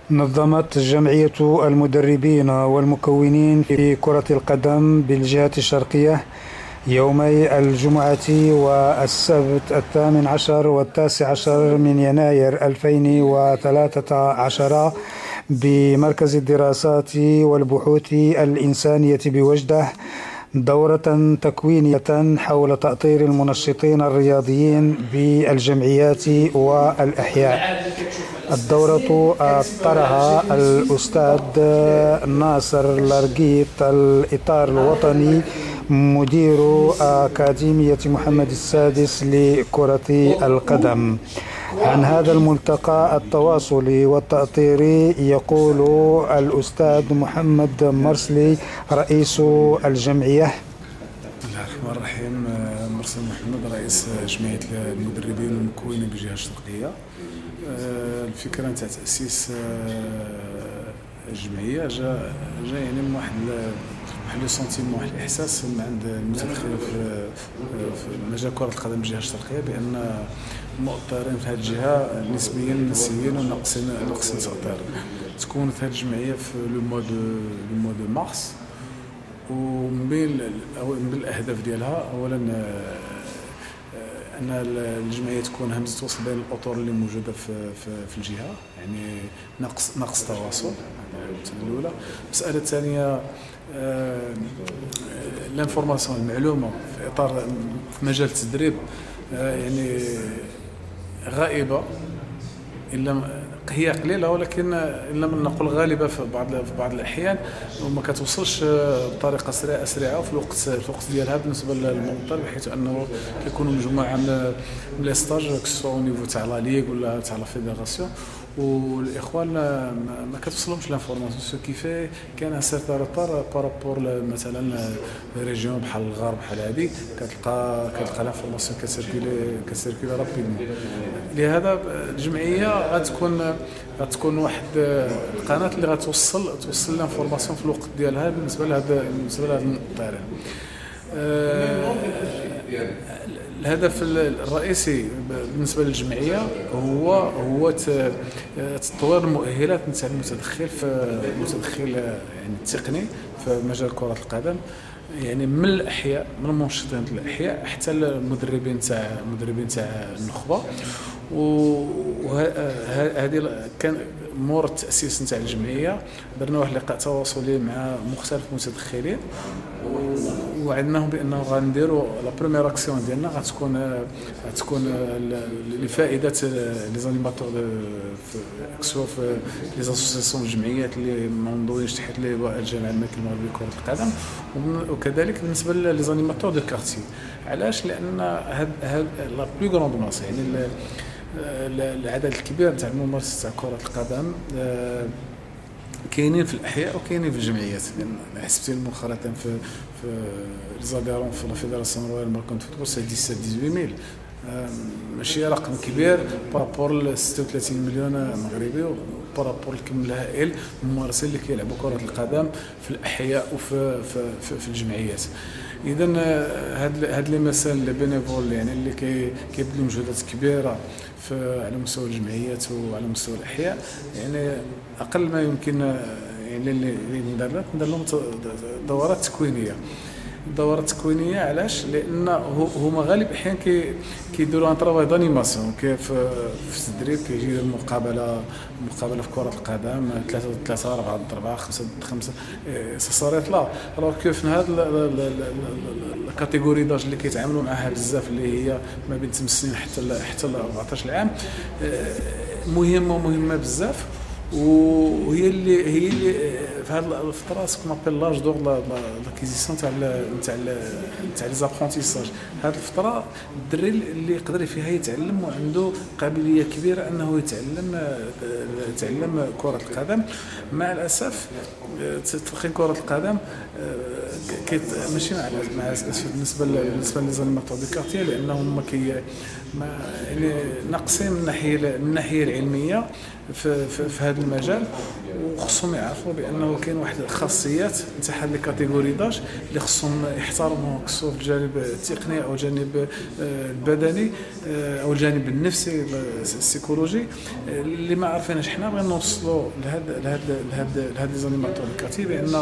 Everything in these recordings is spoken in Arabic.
نظمت جمعية المدربين والمكونين في كرة القدم بالجهة الشرقية يومي الجمعة والسبت 18 و19 من يناير 2013 بمركز الدراسات والبحوث الإنسانية بوجدة دورة تكوينية حول تأطير المنشطين الرياضيين بالجمعيات والأحياء. الدورة أطرها الأستاذ ناصر لارقيط الإطار الوطني مدير أكاديمية محمد السادس لكرة القدم. عن هذا الملتقى التواصلي والتأطيري يقول الأستاذ محمد مرسلي رئيس الجمعية. بسم الله الرحمن الرحيم. مرسل محمد رئيس جمعية المدربين والمكونين بالجهة الشرقية. الفكرة نتاع تأسيس الجمعية جا يعني من واحد لو سونتيمون، واحد الإحساس من عند المتدخلين في مجال كرة القدم بالجهة الشرقية بأن المؤطرين في هذه الجهة نسبيا نسيين وناقصين تأطير. تكونت هذه الجمعية في لو موا دو مارس، ومن بين الأهداف ديالها أولا أن الجمعية تكون همزة وصل بين الأطر اللي موجودة في الجهة، يعني نقص تواصل. المسألة الأولى. المسألة الثانية الانفورماسيون، المعلومة في إطار في مجال التدريب يعني غائبة، إلا هي قليلة ولكن إن لم نقل غالبة في بعض الأحيان، وما كتوصلش بطريقة أسرعة في الوقت ديالها بالنسبة للمؤطر، بحيث أنه كيكونوا مجموعة من لي ستاج كسوا او نيفو تاع لا ليغ ولا تاع لا فيدراسيون، والاخوان ما كتوصلهمش لانفورماسيون، سو كيفي كاين ان سيرتان روتار بارابور مثلا ريجيون بحال الغرب بحال هذه، كتلقى لانفورماسيون كسيركيلي رابيدمون. لهذا الجمعيه غتكون واحد القناه اللي غتوصل لانفورماسيون في الوقت ديالها بالنسبه لهذا المؤطرين. الهدف الرئيسي بالنسبه للجمعيه هو تطوير المؤهلات نتاع المتدخل يعني التقني في مجال كره القدم، يعني من الاحياء، من المنشطين الاحياء حتى المدربين تاع النخبه. وهذه كان مور التاسيس نتاع الجمعيه درنا واحد اللقاء تواصلي مع مختلف المتدخلين، وعدناهم بانه غنديروا لا بروميير اكسيون ديالنا غتكون لفائده لي زانيماتور سواء في لي زاسوسياسيون الجمعيات اللي منضويين تحت لواء الجامعه الملكيه المغربيه لكره القدم، وكذلك بالنسبه لي زانيماتور دو كارتي. علاش؟ لان هاد لا بلو غروند ماس، يعني العدد الكبير تاع الممارسه تاع كره القدم كاينين في الاحياء وكاينين في الجمعيات. يعني حسبتي مؤخرا في ليزاديرون في لا فيدراسيون رويال ماركون فوتبول سي 18,000 ماشي رقم كبير بارابور ل 36 مليون مغربي، وبارابور الكم الهائل الممارسين اللي كيلعبوا كره القدم في الاحياء وفي الجمعيات. اذا هاد لي مثال لي بينيفول يعني اللي كيبذلوا مجهودات كبيره على مستوى الجمعيات وعلى مستوى الاحياء، يعني اقل ما يمكن يعني اللي ندير لهم دورات تكوينيه. دورات تكوينيه علاش؟ لان هما غالب الاحيان كيديروا ان طرافاي دانيماسيون، كيف في التدريب كيجي مقابله في كره القدم 3 4 4 5 5 صارت لا راه كيف هاد الكاتيجوري داج اللي كيتعاملوا معها بزاف اللي هي ما بين 8 سنين حتى ل 14 عام مهمه بزاف، وهي اللي في هذه الفتره سكون ابل لاج دور لاكيزيسيون تاع لي زابرونتيساج. هذه الفتره الدري اللي يقدر فيها يتعلم وعنده قابليه كبيره انه يتعلم كره القدم. مع الاسف تدخين كره القدم ماشي مع الاسف بالنسبه لي زانيماتور دو كارتي، لانهم يعني ناقصين من الناحيه العلميه في هذا المجال، وخصهم يعرفوا بانه كاين واحد الخاصيات نتاع هاد لي كاتيجوري داج اللي خصهم يحترموا سواء في الجانب التقني او الجانب البدني او الجانب النفسي السيكولوجي اللي ما عارفينش. حنا بغينا نوصلوا لهاد لي زانيماتور كاتي بان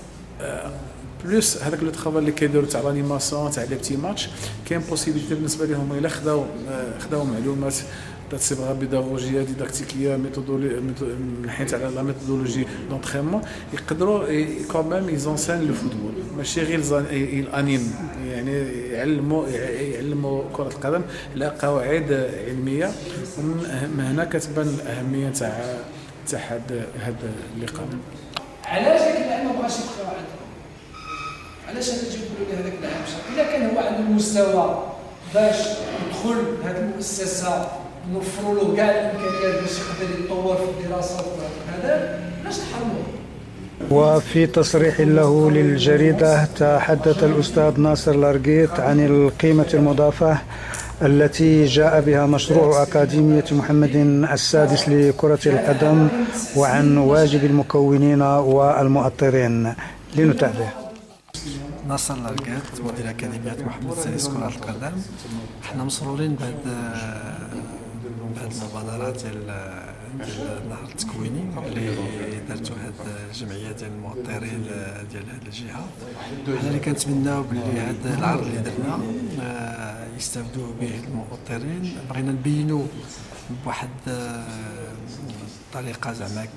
بلوس هذاك لو ترافاي اللي كيديروا تاع لانيماسيون تاع لي بتي ماتش كاين بوسيبيليتي بالنسبه لهم الا خداو معلومات تاع صبغه بيداغوجيه ديداكتيكيه ميثودولوجي من حيث على لا ميثودولوجي دونطرينمون يقدروا كومام يزونسان لو فوتبول ماشي غير الانيم يعني يعلموا كره القدم على قواعد علميه. ومن هنا كتبان الاهميه تاع هذا اللقاء. علاش هذاك اللاعب ما بغاش يبقى عندهم؟ علاش انا تجي نقولوا لي هذاك اللاعب الا كان هو عنده المستوى باش يدخل هذه المؤسسه نوفروا له كاع الامكانيات باش يقدر يتطور في الدراسات وهذا علاش نحرموه؟ وفي تصريح له للجريدة تحدث الأستاذ ناصر لارقيط عن القيمة المضافة التي جاء بها مشروع أكاديمية محمد السادس لكرة القدم وعن واجب المكونين والمؤطرين. لنتابع. ناصر لارقيط مدير أكاديمية محمد السادس كرة القدم. احنا مسرورين بهذه المبادرة ديال النهار التكويني اللي دارتو هاد الجمعيه ديال المؤطرين ديال هاد الجهه. حنا اللي كنتمناو باللي هاد العرض اللي درنا يستافدوا به المؤطرين. بغينا نبينوا بواحد الطريقه زعما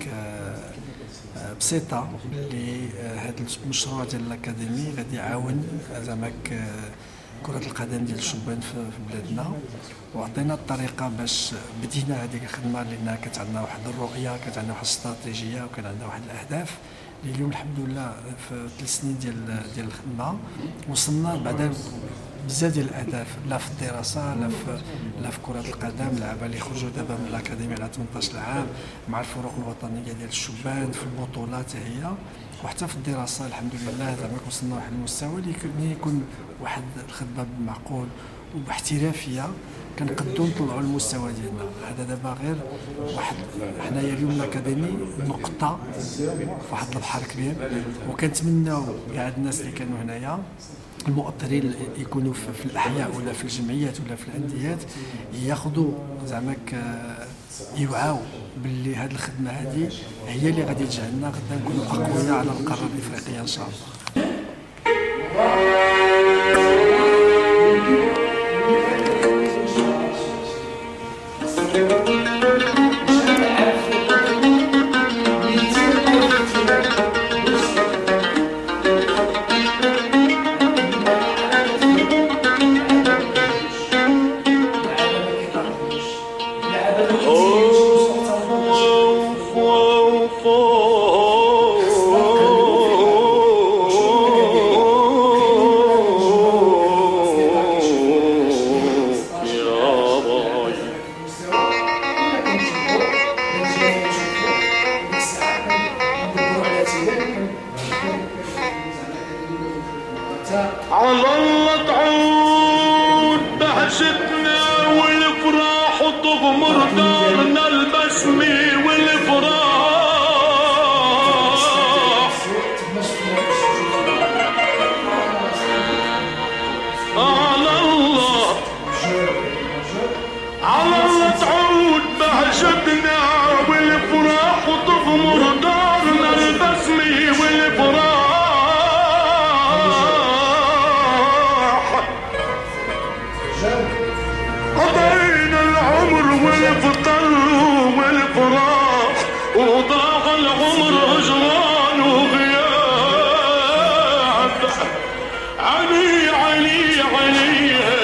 بسيطه اللي هاد المشروع ديال الاكاديمي غادي يعاون زعما كرة القدم ديال الشبان في بلادنا. وعطينا الطريقه باش بدينا هذيك الخدمه لان كانت عندنا واحد الرؤيه، كانت عندنا واحد الاستراتيجيه، وكان عندنا واحد الاهداف اللي اليوم الحمد لله في 3 سنين ديال الخدمه وصلنا بعدا بزاف ديال الاهداف، لا في الدراسه لا في كره القدم. اللعابه اللي خرجوا دابا من الاكاديميه على 18 عام مع الفرق الوطنيه ديال الشبان في البطولات هي، وحتى في الدراسه الحمد لله زعما وصلنا لواحد المستوى اللي يكون واحد الخدمه بمعقول وباحترافيه كنقدو نطلعوا المستوى ديالنا. هذا دابا غير واحد حنايا اليوم الاكاديمي نقطه في واحد البحر كبير، وكنتمناو كاع الناس اللي كانوا هنايا المؤطرين يكونوا في الاحياء ولا في الجمعيات ولا في الانديات ياخذوا زعما يوعاو باللي هذه الخدمه هذه هي اللي غادي تجعلنا غدا نكونوا اقوياء على القاره الافريقيه ان شاء الله. على الله تعود بهجتنا والفراح وتغمر دارنا البسمة والفراح. على الله تعود بهجتنا والفراح وتغمر دارنا البسمة والفراح. قضينا العمر والفطر والفراح وضاع العمر هجران وغياب. علي علي علي